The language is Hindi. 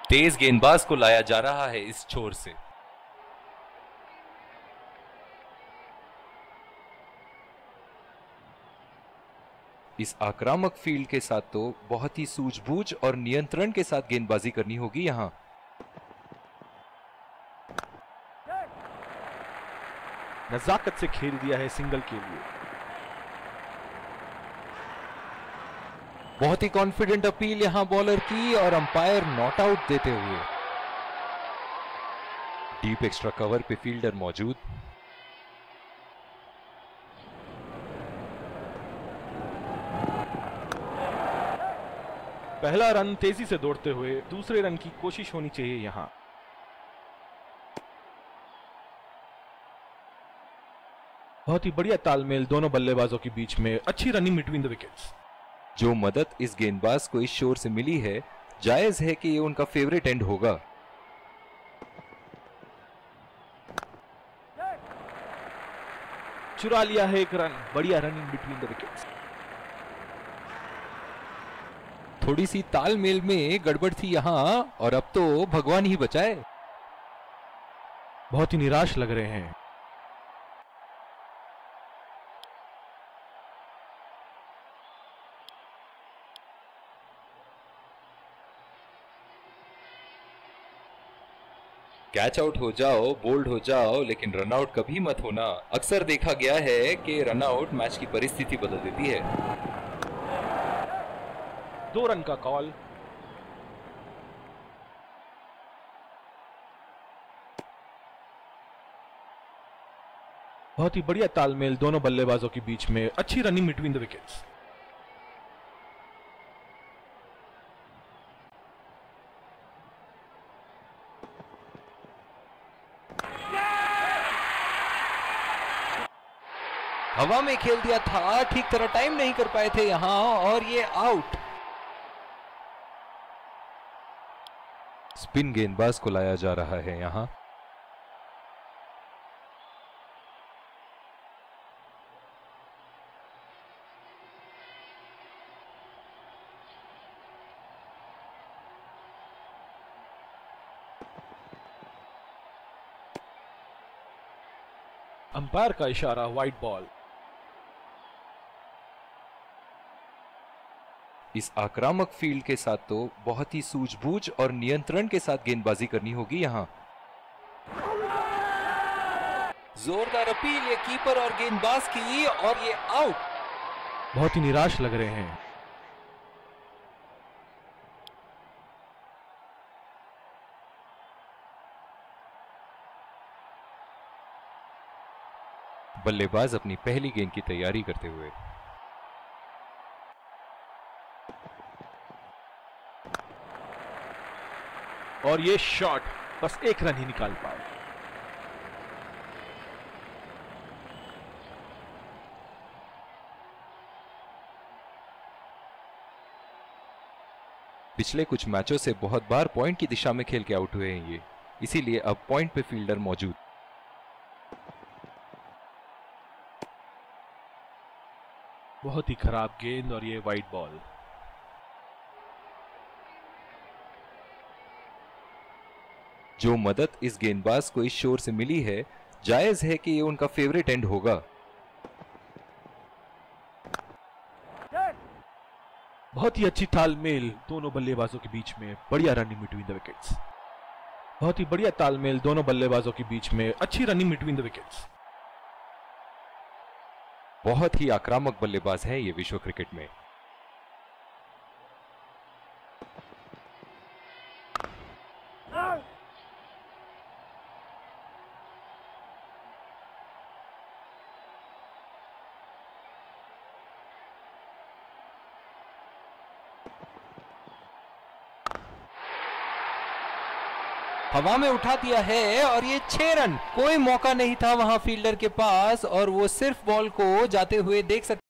तेज गेंदबाज को लाया जा रहा है इस छोर से। इस आक्रामक फील्ड के साथ तो बहुत ही सूझबूझ और नियंत्रण के साथ गेंदबाजी करनी होगी यहां। नजाकत से खेल दिया है सिंगल के लिए। बहुत ही कॉन्फिडेंट अपील यहां बॉलर की और अंपायर नॉट आउट देते हुए। डीप एक्स्ट्रा कवर पे फील्डर मौजूद। पहला रन तेजी से दौड़ते हुए दूसरे रन की कोशिश होनी चाहिए यहां। बहुत ही बढ़िया तालमेल दोनों बल्लेबाजों के बीच में, अच्छी रनिंग बिटवीन द विकेट्स। जो मदद इस गेंदबाज को इस शोर से मिली है, जायज है कि ये उनका फेवरेट एंड होगा। चुरा लिया है एक रन, बढ़िया रनिंग बिटवीन द विकेट्स। थोड़ी सी तालमेल में गड़बड़ थी यहां और अब तो भगवान ही बचाए। बहुत ही निराश लग रहे हैं। कैच आउट हो जाओ, बोल्ड हो जाओ, लेकिन रन आउट कभी मत होना। अक्सर देखा गया है कि रन आउट मैच की परिस्थिति बदल देती है। 2 रन का कॉल। बहुत ही बढ़िया तालमेल दोनों बल्लेबाजों के बीच में, अच्छी रनिंग बिटवीन द विकेट्स। हवा में खेल दिया था, ठीक तरह टाइम नहीं कर पाए थे यहां और ये आउट। स्पिन गेंदबाज को लाया जा रहा है यहां। अंपायर का इशारा, वाइड बॉल। इस आक्रामक फील्ड के साथ तो बहुत ही सूझबूझ और नियंत्रण के साथ गेंदबाजी करनी होगी यहां। जोरदार अपील ये कीपर और गेंदबाज की और ये आउट। बहुत ही निराश लग रहे हैं। बल्लेबाज अपनी पहली गेंद की तैयारी करते हुए। और ये शॉट बस 1 रन ही निकाल पाए। पिछले कुछ मैचों से बहुत बार पॉइंट की दिशा में खेल के आउट हुए हैं ये, इसीलिए अब पॉइंट पे फील्डर मौजूद। बहुत ही खराब गेंद और ये वाइड बॉल। जो मदद इस गेंदबाज को इस शोर से मिली है, जायज है कि ये उनका फेवरेट एंड होगा। बहुत ही अच्छी तालमेल दोनों बल्लेबाजों के बीच में, बढ़िया रनिंग बिटवीन द विकेट्स। बहुत ही बढ़िया तालमेल दोनों बल्लेबाजों के बीच में, अच्छी रनिंग बिटवीन द विकेट्स। बहुत ही आक्रामक बल्लेबाज है ये विश्व क्रिकेट में। हवा में उठा दिया है और ये 6 रन। कोई मौका नहीं था वहां फील्डर के पास और वो सिर्फ बॉल को जाते हुए देख सकते